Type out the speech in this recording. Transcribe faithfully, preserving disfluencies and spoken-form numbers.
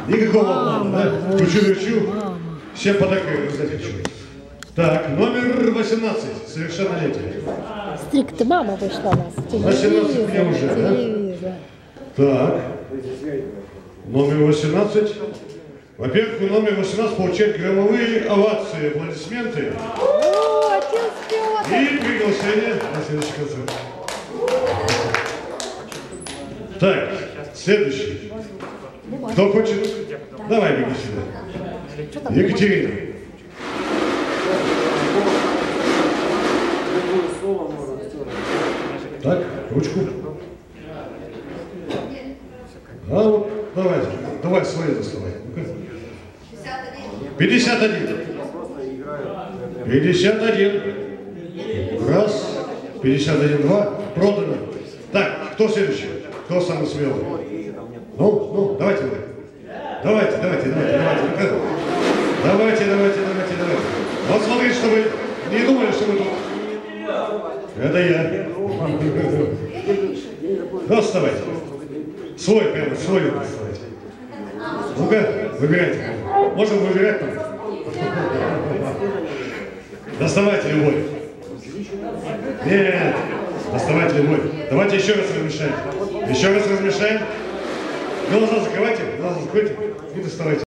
Никакого обмана, да? Кручу-кручу. Всем подарки раздать хочу. Так, номер восемнадцать, совершеннолетие. Стрик-то мама вышла у нас. восемнадцать мне уже, да? Так. Номер восемнадцать. Во-первых, номер восемнадцать получает громовые овации, аплодисменты. О, отец Петр! И приглашение на следующий концерт. Так, следующий. Кто хочет? Давай, беги сюда. Екатерина. Так, ручку. А вот, давай, давай свои доставай. пятьдесят один. пятьдесят один. Раз. пятьдесят один, два. Продано. Так, кто следующий? Кто самый смелый? Ну, ну, давайте вы. Давайте, давайте, давайте, давайте. Давайте, давайте, давайте, давайте. Вот смотрите, что вы не думали, что вы тут. Это я. Ну, вставайте. Свой, прямо, свой доставайте. Ну-ка, выбирайте. Можно выбирать там? Доставайте любой. Нет, доставайте любой. Давайте еще раз размешаем. Еще раз размешаем. Глаза закрывайте, глаза закройте и доставайте.